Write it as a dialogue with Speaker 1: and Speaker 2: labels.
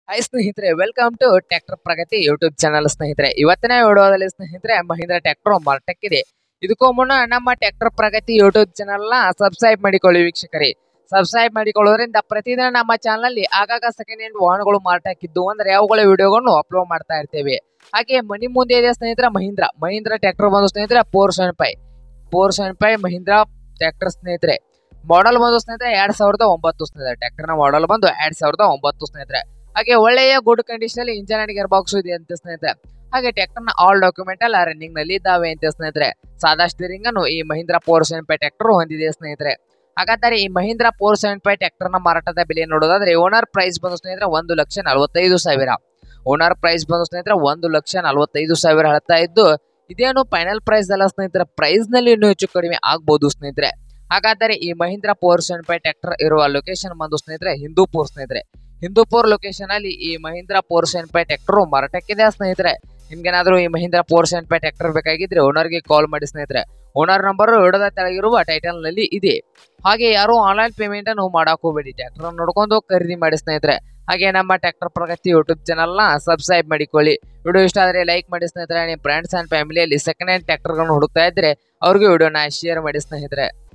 Speaker 1: Hi ಸ್ನೇಹಿತರೆ, welcome to tractor Pragati YouTube channel. ಸ್ನೇಹಿತರೆ, ಇವತ್ತಿನ ವಿಡಿಯೋದಲ್ಲಿ ಸ್ನೇಹಿತರೆ ಮಹೀಂದ್ರ ಟ್ರ್ಯಾಕ್ಟರ್ ಮಾರಾಟಕ್ಕಿದೆ. ಇದಕ್ಕೂ ಮುನ್ನ ನಮ್ಮ ಟ್ರ್ಯಾಕ್ಟರ್ ಪ್ರಗತಿ ಯೂಟ್ಯೂಬ್ ಚಾನಲ್ ನ ಸಬ್ಸ್ಕ್ರೈಬ್ ಮಾಡಿಕೊಳ್ಳಿ ವೀಕ್ಷಕರೇ. ಸಬ್ಸ್ಕ್ರೈಬ್ ಮಾಡಿಕೊಳ್ಳೋದ್ರಿಂದ ಪ್ರತಿದಿನ ನಮ್ಮ ಚಾನಲ್ ನಲ್ಲಿ ಆಗಾಗ ಸೆಕೆಂಡ್ ಹ್ಯಾಂಡ್ ವಾಹನಗಳು ಮಾರಾಟಕ್ಕಿದ್ದು ಅಂದ್ರೆ ಅವುಗಳ ವಿಡಿಯೋಗಳನ್ನು ಅಪ್ಲೋಡ್ ಮಾಡ್ತಾ ಇರ್ತೇವೆ. ಹಾಗೆ ಮನಿ ಮುಂದೆ ಇದೆ ಸ್ನೇಹಿತರೆ ಮಹೀಂದ್ರ ಟ್ರ್ಯಾಕ್ಟರ್ ಬಂದು ಸ್ನೇಹಿತರೆ 475 ಮಹೀಂದ್ರ ಟ್ರ್ಯಾಕ್ಟರ್ ಸ್ನೇಹಿತರೆ. ಮಾಡೆಲ್ ಬಂದು ಸ್ನೇಹಿತರೆ 2009 ಸ್ನೇಹಿತರೆ. ಟ್ರ್ಯಾಕ್ಟರ್ ನ ಮಾಡೆಲ್ ಬಂದು 2009 ಸ್ನೇಹಿತರೆ. ಹಾಗೆ ಒಳ್ಳೆಯ ಗುಡ್ ಕಂಡೀಷನ್ ಅಲ್ಲಿ ಇಂಜಿನ್ ಅಂಡ್ ಗೇರ್ ಬಾಕ್ಸ್ ಇದೆ ಅಂತ ಸ್ನೇಹಿತರೆ. ಹಾಗೆ ಟ್ರ್ಯಾಕ್ಟರ್ ನ ಆಲ್ ಡಾಕ್ಯುಮೆಂಟ್ ಎಲ್ಲ ರನ್ನಿಂಗ್ ನಲ್ಲಿ ಇದ್ದಾವೆ ಅಂತ ಸ್ನೇಹಿತರೆ. ಸಾದಾ ಸ್ಟೀರಿಂಗ್ ಅನ್ನು ಈ ಮಹೀಂದ್ರ 475 ಟ್ರ್ಯಾಕ್ಟರ್ ಹೊಂದಿದೆ ಸ್ನೇಹಿತರೆ. ಹಾಗಾದರೆ ಈ ಮಹೀಂದ್ರ 475 ಟ್ರ್ಯಾಕ್ಟರ್ ನ ಮಾರಾಟದ ಬೆಲೆ ನೋಡೋದಾದ್ರೆ ಓನರ್ ಪ್ರೈಸ್ ಬಂದು ಸ್ನೇಹಿತರೆ 1,45,000. ಓನರ್ ಪ್ರೈಸ್ ಬಂದು ಸ್ನೇಹಿತರೆ 1,45,000 ಹೇಳ್ತಾ ಇದ್ದು, ಇದೇನು ಫೈನಲ್ ಪ್ರೈಸ್ ಅಲ್ಲ ಸ್ನೇಹಿತರೆ. ಪ್ರೈಸ್ ನಲ್ಲಿ ಇನ್ನೂ ಹೆಚ್ಚು ಕಡಿಮೆ ಆಗ್ಬಹುದು ಸ್ನೇಹಿತರೆ. ಹಾಗಾದರೆ ಈ ಮಹೀಂದ್ರ 475 ಟ್ರ್ಯಾಕ್ಟರ್ ಇರುವ ಲೊಕೇಶನ್ ಬಂದು ಸ್ನೇಹಿತರೆ ಹಿಂದೂಪುರ್ ಲೊಕೇಶನ್ ಅಲ್ಲಿ ಈ ಮಹೀಂದ್ರ 475 ಟ್ರ್ಯಾಕ್ಟರ್ ಮಾರಾಟಕ್ಕಿದೆ ಸ್ನೇಹಿತರೆ. ನಿಮ್ಗೇನಾದ್ರೂ ಈ ಮಹೀಂದ್ರ 475 ಟ್ರ್ಯಾಕ್ಟರ್ ಬೇಕಾಗಿದ್ರೆ ಓನರ್ಗೆ ಕಾಲ್ ಮಾಡಿ ಸ್ನೇಹಿತರೆ. ಓನರ್ ನಂಬರ್ ವಿಡಿಯೋದ ಕೆಳಗಿರುವ ಟೈಟಲ್ ನಲ್ಲಿ ಇದೆ. ಹಾಗೆ ಯಾರು ಆನ್ಲೈನ್ ಪೇಮೆಂಟ್ ಅನ್ನು ಮಾಡಕ್ ಹೋಗಬೇಡಿ, ಟ್ರ್ಯಾಕ್ಟರ್ ನೋಡ್ಕೊಂಡು ಖರೀದಿ ಮಾಡಿ ಸ್ನೇಹಿತರೆ. ಹಾಗೆ ನಮ್ಮ ಟ್ರ್ಯಾಕ್ಟರ್ ಪ್ರಗತಿ ಯೂಟ್ಯೂಬ್ ಚಾನಲ್ ನ ಸಬ್ಸ್ಕ್ರೈಬ್ ಮಾಡಿಕೊಳ್ಳಿ. ವಿಡಿಯೋ ಇಷ್ಟ ಆದ್ರೆ ಲೈಕ್ ಮಾಡಿ ಸ್ನೇಹಿತರೆ. ನಿಮ್ಮ ಫ್ರೆಂಡ್ಸ್ ಅಂಡ್ ಫ್ಯಾಮಿಲಿಯಲ್ಲಿ ಸೆಕೆಂಡ್ ಹ್ಯಾಂಡ್ ಟ್ರ್ಯಾಕ್ಟರ್ ಗಳನ್ನು ಹುಡುಕ್ತಾ ಇದ್ರೆ ಅವ್ರಿಗೆ ವಿಡಿಯೋನ ಶೇರ್ ಮಾಡಿ ಸ್ನೇಹಿತರೆ.